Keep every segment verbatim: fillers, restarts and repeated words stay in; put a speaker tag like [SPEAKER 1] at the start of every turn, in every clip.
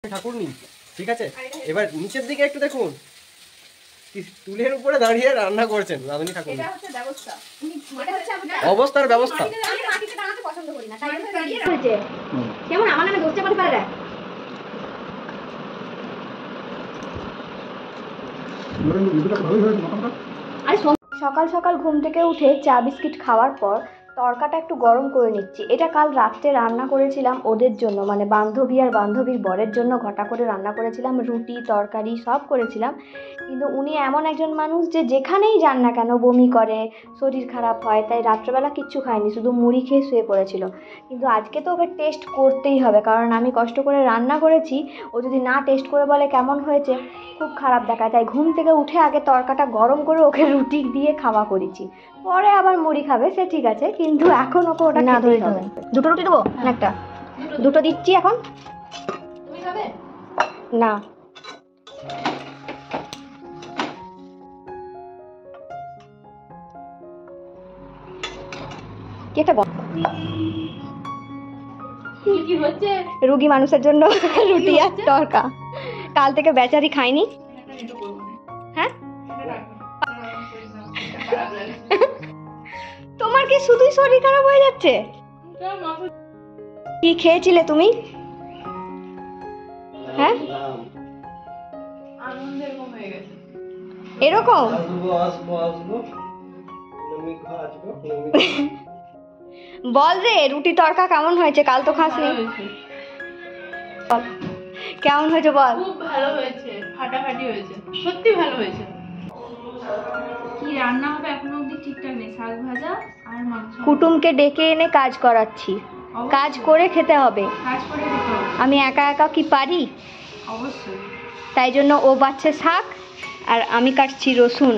[SPEAKER 1] ঠাকুর নেই, ঠিক আছে? এবার নিচের দিকে একটু দেখুন, তুলের উপরে দাঁড়িয়ে রান্না করছেন রাঁধুনি ঠাকুর।
[SPEAKER 2] এটা হচ্ছে ব্যবস্থা,
[SPEAKER 1] অবস্থার ব্যবস্থা।
[SPEAKER 2] আমি মাটিতে দাঁড়াতে পছন্দ করি না, তাই জন্য দাঁড়িয়ে রয়েছে। কেমন আমার নামে দোষ চাপাতে পারে? সকাল সকাল ঘুম থেকে উঠে চা বিস্কিট খাওয়ার পর তরকাটা একটু গরম করে নিচ্ছি। এটা কাল রাত্রে রান্না করেছিলাম ওদের জন্য, মানে বান্ধবী আর বান্ধবীর বরের জন্য ঘটা করে রান্না করেছিলাম, রুটি তরকারি সব করেছিলাম। কিন্তু উনি এমন একজন মানুষ যে যেখানেই যান না কেন বমি করে, শরীর খারাপ হয়, তাই রাত্রেবেলা কিচ্ছু খায়নি, শুধু মুড়ি খেয়ে শুয়ে পড়েছিল। কিন্তু আজকে তো ওকে টেস্ট করতেই হবে, কারণ আমি কষ্ট করে রান্না করেছি, ও যদি না টেস্ট করে বলে কেমন হয়েছে খুব খারাপ দেখায়। তাই ঘুম থেকে উঠে আগে তরকাটা গরম করে ওকে রুটি দিয়ে খাওয়া করেছি, পরে আবার মুড়ি খাবে সে ঠিক আছে, কিন্তু এখন ওকে ওটা না ধরে হবে। দুটো রুটি দেবো না একটা? দুটো দিচ্ছি এখন। তুমি খাবে না? কি একটা কি হচ্ছে? রুগী মানুষের জন্য রুটি আর তরকা। কাল থেকে বেচারি খাইনি। হ্যাঁ তোমার কি শুধুই শরীর খারাপ হয়ে যাচ্ছে? কি খেয়েছিলে তুমি? হ্যাঁ এরকম বল রে, রুটি তরকা কেমন হয়েছে? কাল তো খাসনি। কেমন হয়েছে বল?
[SPEAKER 3] খুব ভালো হয়েছে, ফাটাফাটি হয়েছে, সত্যি ভালো হয়েছে। কি রান্না হবে এখনো অবধি ঠিকঠাক নেই, শাক ভাজা আর মাংস।
[SPEAKER 2] কুটুমকে ডেকে এনে কাজ করাচ্ছি, কাজ করে খেতে হবে।
[SPEAKER 3] কাজ করে খেতে হবে,
[SPEAKER 2] আমি একা একা কি পারি?
[SPEAKER 3] অবশ্যই।
[SPEAKER 2] তাই জন্য ও বাচ্চা শাক আর আমি কাটছি রসুন।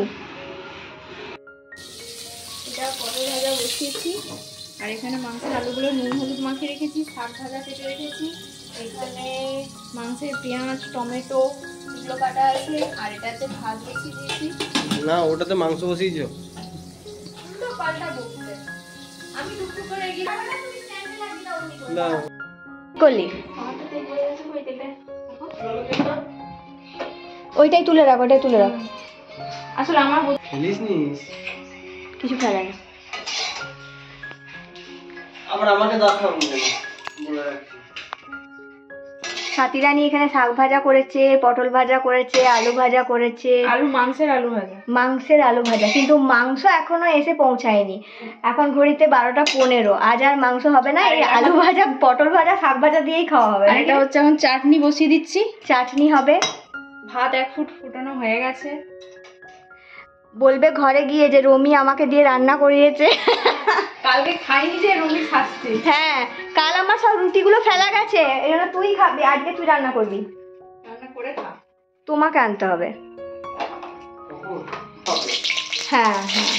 [SPEAKER 3] এটা পটল ভাজা বসিয়েছি, আর এখানে মাংসের আলুগুলো নুন হলুদ মাখিয়ে রেখেছি, শাক ভাজা কেটে রেখেছি, এখানে মাংসের পেঁয়াজ টমেটো এগুলো কাটা আছে, আর এটাতে ভাত বসিয়ে দিয়েছি।
[SPEAKER 1] না ওটাতে মাংস বসিয়েছো?
[SPEAKER 3] তো পাল্টা বসছে, আমি টুকটুক করে এগিয়ে
[SPEAKER 1] না
[SPEAKER 2] করলি ওইটাই তুলে রাখ, ওইটাই তুলে রাখ।
[SPEAKER 3] আসলে আমার
[SPEAKER 1] ফেলিস নিস,
[SPEAKER 2] কিছু ফেলে না।
[SPEAKER 1] আবার আমাকে দেখাও বলে রাখছি।
[SPEAKER 2] সাথীরানি এখানে শাক ভাজা করেছে, পটল ভাজা করেছে, আলু ভাজা করেছে,
[SPEAKER 3] আলু মাংসের আলু ভাজা
[SPEAKER 2] মাংসের আলু ভাজা, কিন্তু মাংস এখনো এসে পৌঁছায়নি। এখন ঘড়িতে বারোটা পনেরো, আজ আর মাংস হবে না, এই আলু ভাজা পটল ভাজা শাক ভাজা দিয়েই খাওয়া হবে।
[SPEAKER 3] আর এটা হচ্ছে এখন চাটনি বসিয়ে দিচ্ছি,
[SPEAKER 2] চাটনি হবে।
[SPEAKER 3] ভাত এক ফুট ফুটানো হয়ে গেছে।
[SPEAKER 2] বলবে ঘরে গিয়ে যে রমি আমাকে দিয়ে রান্না করিয়েছে।
[SPEAKER 3] কালকে খাইনি যে রমি খাচ্ছে।
[SPEAKER 2] হ্যাঁ কাল আমার সব রুটিগুলো ফেলা গেছে, এজন্য তুই খাবি, আজকে তুই রান্না করবি।
[SPEAKER 3] রান্না করে খা।
[SPEAKER 2] তোমাকে আনতে হবে। হ্যাঁ হ্যাঁ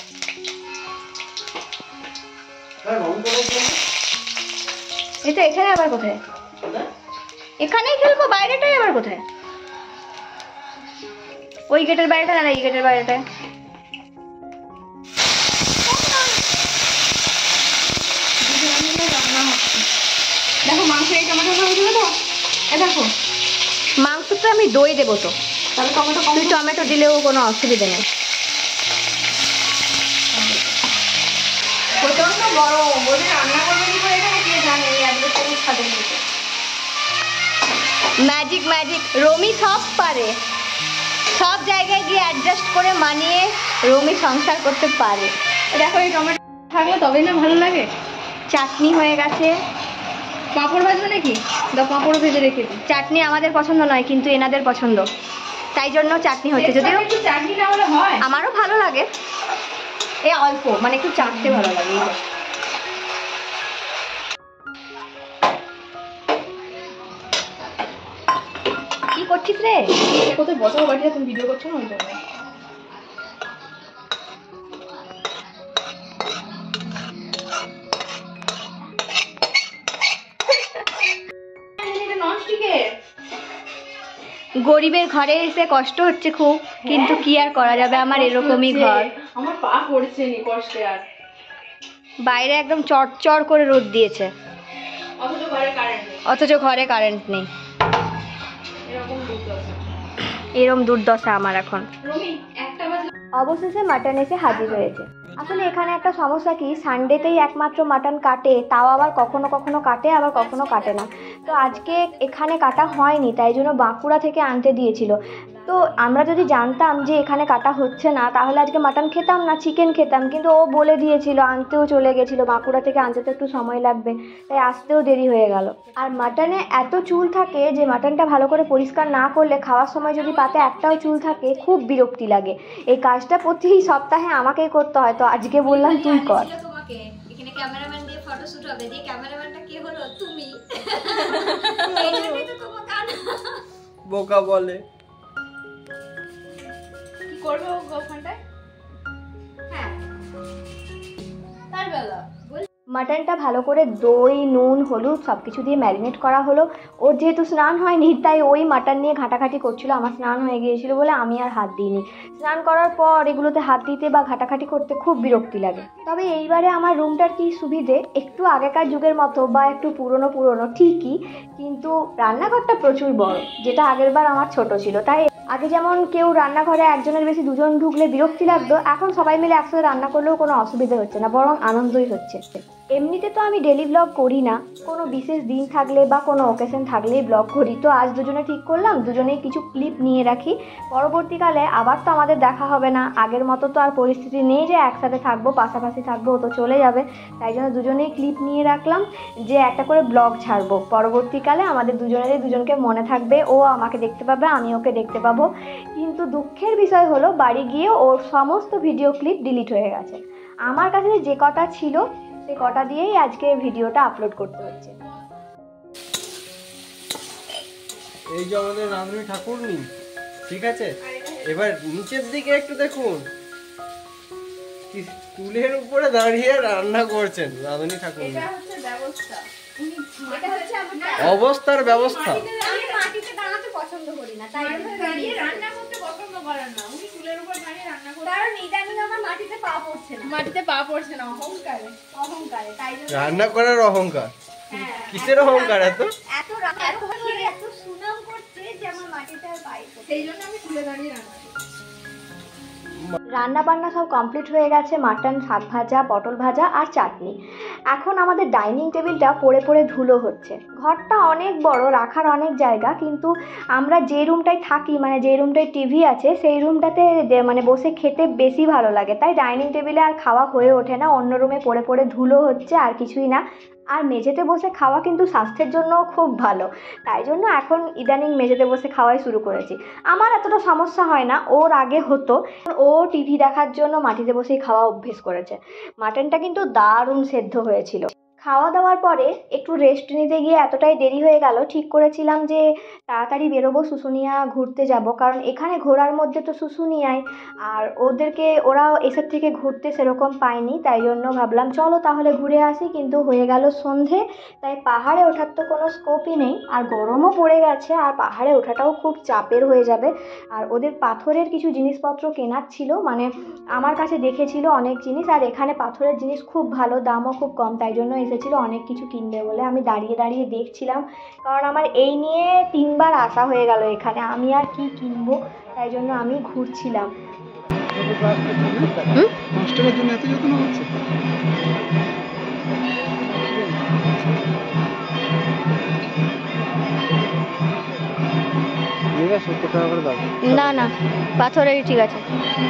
[SPEAKER 2] এটা এখানে আবার কোথায়? এখানেই খেলবো, বাইরেটাই আবার কোথায়? ওই গেটের বাইরেটা না, এই গেটের বাইরেটায়।
[SPEAKER 3] দেখো মাংস এই টমেটো হয়েছিল তো, এ দেখো
[SPEAKER 2] মাংস তো আমি দই দেবো তো,
[SPEAKER 3] তাহলে টমেটো
[SPEAKER 2] তুই টমেটো দিলেও কোনো অসুবিধা নেই।
[SPEAKER 3] প্রচন্ড গরম, বলে রান্না করবে কি করে এখানে কে জানে, এই আজকে কোনো ছাদের মধ্যে।
[SPEAKER 2] ম্যাজিক ম্যাজিক, রমি সব পারে, সব জায়গায় গিয়ে অ্যাডজাস্ট করে মানিয়ে রমি সংসার করতে পারে।
[SPEAKER 3] দেখো এই টমেটো থাকলে তবেই না ভালো লাগে।
[SPEAKER 2] চাটনি হয়ে গেছে।
[SPEAKER 3] পাঁপড় ভাজবে নাকি? দাও পাঁপড় ভেজে রেখে দিই।
[SPEAKER 2] চাটনি আমাদের পছন্দ নয়, কিন্তু এনাদের পছন্দ, তাই জন্য চাটনি হচ্ছে। যদিও
[SPEAKER 3] একটু চাটনি না হলে হয়,
[SPEAKER 2] আমারও ভালো লাগে, এ অল্প মানে একটু চাটতে ভালো লাগে। কি করছিস রে?
[SPEAKER 3] কোথায় বসাবো বাড়িতে, তুমি ভিডিও করছো না ওই জন্য।
[SPEAKER 2] গরিবের ঘরে এসে কষ্ট হচ্ছে খুব, কিন্তু কি আর করা যাবে, আমার এরকমই ঘর।
[SPEAKER 3] আমার পা পড়ছে নি কষ্টে, আর
[SPEAKER 2] বাইরে একদম চড়চড় করে রোদ দিয়েছে,
[SPEAKER 3] অথচ ঘরে কারেন্ট নেই।
[SPEAKER 2] অথচ ঘরে কারেন্ট নেই।
[SPEAKER 3] এরকম দুর্দশা
[SPEAKER 2] এরম দুর্দশা আমার এখন।
[SPEAKER 3] রমি একটা বাজে
[SPEAKER 2] অবশেষে মাটন এসে হাজির হয়েছে। আসলে এখানে একটা সমস্যা কি, সানডেতেই একমাত্র মাটন কাটে, তাও আবার কখনো কখনো কাটে আবার কখনো কাটে না। তো আজকে এখানে কাটা হয়নি, তাই জন্য বাঁকুড়া থেকে আনতে দিয়েছিল। তো আমরা যদি জানতাম যে এখানে কাটা হচ্ছে না তাহলে আজকে মাটন খেতাম না, চিকেন খেতাম। কিন্তু ও বলে দিয়েছিল, আনতেও চলে গেছিলো, বাঁকুড়া থেকে আনতে তো একটু সময় লাগবে, তাই আসতেও দেরি হয়ে গেল। আর মাটনে এত চুল থাকে যে মাটনটা ভালো করে পরিষ্কার না করলে খাওয়ার সময় যদি পাতে একটাও চুল থাকে খুব বিরক্তি লাগে। এই কাজটা প্রতি সপ্তাহে আমাকেই করতে হয়, তো আজকে বললাম তুই কর।
[SPEAKER 4] তোমাকে এখানে ক্যামেরাম্যান দিয়ে ফটোশুট হবে, দিয়ে ক্যামেরাম্যানটা কে হলো? তুমি। এটাই তো তোমাকে আনা।
[SPEAKER 1] বোকা বলে।
[SPEAKER 3] কি করবে ও ওখানটায়?
[SPEAKER 4] হ্যাঁ
[SPEAKER 3] তার বেলা
[SPEAKER 2] মাটনটা ভালো করে দই, নুন, হলুদ সব কিছু দিয়ে ম্যারিনেট করা হলো। ওর যেহেতু স্নান হয়নি তাই ওই মাটন নিয়ে ঘাটাঘাটি করছিল। আমার স্নান হয়ে গিয়েছিল বলে আমি আর হাত দিইনি। স্নান করার পর এগুলোতে হাত দিতে বা ঘাটাঘাটি করতে খুব বিরক্তি লাগে। তবে এইবারে আমার রুমটার কি সুবিধে, একটু আগেকার যুগের মতো বা একটু পুরনো পুরনো ঠিকই, কিন্তু রান্নাঘরটা প্রচুর বড়, যেটা আগের বার আমার ছোট ছিল। তাই আগে যেমন কেউ রান্নাঘরে একজনের বেশি দুজন ঢুকলে বিরক্তি লাগতো, এখন সবাই মিলে একসাথে রান্না করলেও কোনো অসুবিধা হচ্ছে না, বরং আনন্দই হচ্ছে। এমনিতে তো আমি ডেলি ব্লগ করি না, কোনো বিশেষ দিন থাকলে বা কোনো অকেশন থাকলেই ব্লগ করি। তো আজ দুজনে ঠিক করলাম দুজনেই কিছু ক্লিপ নিয়ে রাখি, পরবর্তীকালে আবার তো আমাদের দেখা হবে না, আগের মতো তো আর পরিস্থিতি নেই যে একসাথে থাকবো, পাশাপাশি থাকবো, ও তো চলে যাবে। তাই জন্য দুজনেই ক্লিপ নিয়ে রাখলাম যে একটা করে ব্লগ ছাড়বো, পরবর্তীকালে আমাদের দুজনেরই দুজনকে মনে থাকবে, ও আমাকে দেখতে পাবে, আমি ওকে দেখতে পাবো। কিন্তু দুঃখের বিষয় হলো বাড়ি গিয়ে ওর সমস্ত ভিডিও ক্লিপ ডিলিট হয়ে গেছে। আমার কাছে যে কটা ছিল সে কটা দিয়েই আজকে ভিডিওটা আপলোড করতে হচ্ছে।
[SPEAKER 1] এই যে আমাদের রাঁধুনি ঠাকুরনি, ঠিক আছে, এবার নিচের দিকে একটু দেখুন, কি টুলের উপরে দাঁড়িয়ে রান্না করছেন রাঁধুনি ঠাকুরনি।
[SPEAKER 3] এটা হচ্ছে ব্যবস্থা। উনি
[SPEAKER 4] এটা হচ্ছে আমার
[SPEAKER 1] অবস্থার ব্যবস্থা।
[SPEAKER 4] আমি মাটিতে দাঁড়াতে পছন্দ করি না, তাই জন্য
[SPEAKER 3] দাঁড়িয়ে রান্না করতে পছন্দ করেন না, উনি চুলের উপর দাঁড়িয়ে রান্না করেন।
[SPEAKER 4] কারণ ইদানিং আমার মাটিতে পা পড়ছে না,
[SPEAKER 3] মাটিতে পা পড়ছে না, অহংকারে।
[SPEAKER 4] অহংকারে, তাই জন্য
[SPEAKER 1] রান্না করার অহংকার,
[SPEAKER 4] হ্যাঁ
[SPEAKER 1] কিসের অহংকার এত?
[SPEAKER 4] এত রান্না এত খেয়ে এত সুনাম করছে যে আমার মাটিতে আর পাই পড়ছে না।
[SPEAKER 3] সেই জন্য আমি চুলে দাঁড়িয়ে রান্না করি।
[SPEAKER 2] রান্না বান্না সব কমপ্লিট হয়ে গেছে, মাটন, শাক ভাজা, পটল ভাজা আর চাটনি। এখন আমাদের ডাইনিং টেবিলটা পড়ে পড়ে ধুলো হচ্ছে। ঘরটা অনেক বড়, রাখার অনেক জায়গা, কিন্তু আমরা যে রুমটায় থাকি, মানে যে রুমটায় টিভি আছে, সেই রুমটাতে মানে বসে খেতে বেশি ভালো লাগে, তাই ডাইনিং টেবিলে আর খাওয়া হয়ে ওঠে না, অন্য রুমে পড়ে পড়ে ধুলো হচ্ছে, আর কিছুই না। আর মেঝেতে বসে খাওয়া কিন্তু স্বাস্থ্যের জন্য খুব ভালো, তাই জন্য এখন ইদানিং মেঝেতে বসে খাওয়াই শুরু করেছি। আমার এতটা সমস্যা হয় না, ওর আগে হতো। ও টিভি দেখার জন্য মাটিতে বসেই খাওয়া অভ্যেস করেছে। মাটনটা কিন্তু দারুণ সেদ্ধ হয়েছিল। খাওয়া দাওয়ার পরে একটু রেস্ট নিতে গিয়ে এতটাই দেরি হয়ে গেল, ঠিক করেছিলাম যে তাড়াতাড়ি বেরোবো, শুশুনিয়া ঘুরতে যাব, কারণ এখানে ঘোরার মধ্যে তো শুশুনিয়ায়, আর ওদেরকে ওরা এসের থেকে ঘুরতে সেরকম পায়নি, তাই জন্য ভাবলাম চলো তাহলে ঘুরে আসি। কিন্তু হয়ে গেল সন্ধে, তাই পাহাড়ে ওঠার তো কোনো স্কোপই নেই, আর গরমও পড়ে গেছে, আর পাহাড়ে ওঠাটাও খুব চাপের হয়ে যাবে। আর ওদের পাথরের কিছু জিনিসপত্র কেনার ছিল, মানে আমার কাছে দেখেছিল অনেক জিনিস, আর এখানে পাথরের জিনিস খুব ভালো, দামও খুব কম, তাই জন্য এসেছিল অনেক কিছু কিনবে বলে। আমি দাঁড়িয়ে দাঁড়িয়ে দেখছিলাম, কারণ আমার এই নিয়ে তিনবার আসা হয়ে গেল এখানে, আমি আর কি কিনবো, তাই জন্য আমি ঘুরছিলাম।
[SPEAKER 5] মাস্টারের জন্য এত যত্ন হচ্ছে। সত্তর টাকা করে দাও।
[SPEAKER 2] না না, পাথরেরই ঠিক আছে।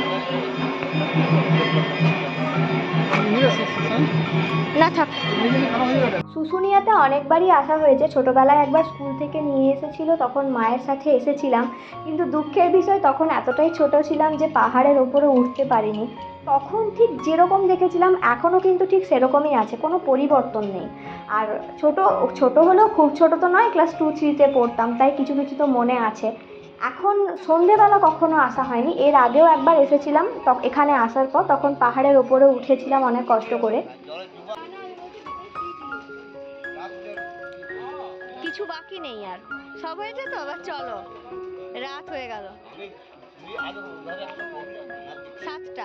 [SPEAKER 2] না থাক। শুশুনিয়াতে অনেকবারই আসা হয়েছে, ছোটোবেলায় একবার স্কুল থেকে নিয়ে এসেছিল, তখন মায়ের সাথে এসেছিলাম, কিন্তু দুঃখের বিষয় তখন এতটাই ছোট ছিলাম যে পাহাড়ের ওপরে উঠতে পারিনি। তখন ঠিক যেরকম দেখেছিলাম এখনও কিন্তু ঠিক সেরকমই আছে, কোনো পরিবর্তন নেই। আর ছোট ছোট হলেও খুব ছোট তো নয়, ক্লাস টু থ্রিতে পড়তাম, তাই কিছু কিছু তো মনে আছে। এখন সন্ধেবেলা কখনো আসা হয়নি, এর আগেও একবার এসেছিলাম, তখন এখানে আসার পর তখন পাহাড়ের ওপরে উঠেছিলাম অনেক কষ্ট করে। কিছু বাকি নেই আর, সব হয়েছে তো, আবার চলো, রাত হয়ে গেল সাতটা।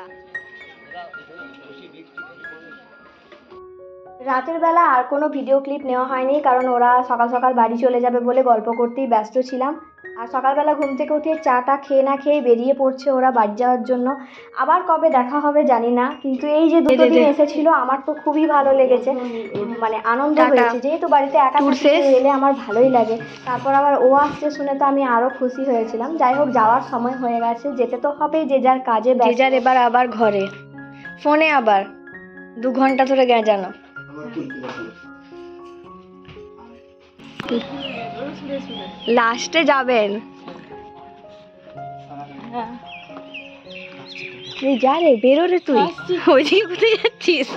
[SPEAKER 2] রাতের বেলা আর কোনো ভিডিও ক্লিপ নেওয়া হয়নি, কারণ ওরা সকাল সকাল বাড়ি চলে যাবে বলে গল্প করতেই ব্যস্ত ছিলাম। আর সকালবেলা ঘুম থেকে উঠে চাটা খেয়ে না খেয়ে বেরিয়ে পড়ছে ওরা বাড়ি যাওয়ার জন্য। আবার কবে দেখা হবে জানি না, কিন্তু এই যে দুটো দিন এসেছিল আমার তো খুবই ভালো লেগেছে, মানে আনন্দ হয়েছে, যেহেতু বাড়িতে একা থাকি এলে আমার ভালোই লাগে। তারপর আবার ও আসছে শুনে তো আমি আরও খুশি হয়েছিলাম। যাই হোক, যাওয়ার সময় হয়ে গেছে, যেতে তো হবে, যে যার কাজে যে যার এবার আবার ঘরে। ফোনে আবার দু ঘন্টা ধরে গেঁজানো। লাস্টে যাবেন, এই যা রে, বেরো রে তুই, ওইদিকে কোথায় যাচ্ছিস?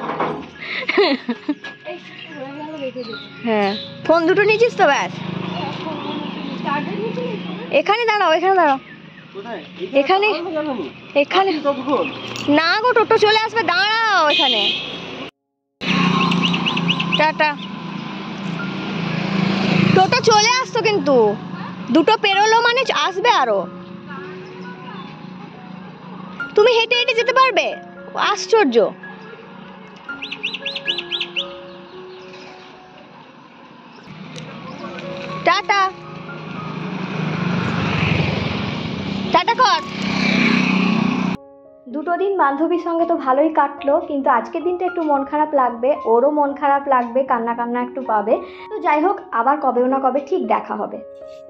[SPEAKER 2] হ্যাঁ, ফোন দুটো নিয়েছিস তো? ব্যাস, এখানে দাঁড়াও, এখানে দাঁড়াও, এখানে এখানে না গো, টোটো চলে আসবে, দাঁড়াও এখানে। টাটা। টোটো চলে আসতো, কিন্তু দুটো পেরোলো মানে আসবে আরো। তুমি হেঁটে হেঁটে যেতে পারবে? আশ্চর্য। টাটা টাটা কর। দুটো দিন বান্ধবীর সঙ্গে তো ভালোই কাটলো, কিন্তু আজকের দিনটা একটু মন খারাপ লাগবে, ওরও মন খারাপ লাগবে, কান্না কান্না একটু পাবে। তো যাই হোক, আবার কবেও না কবে ঠিক দেখা হবে।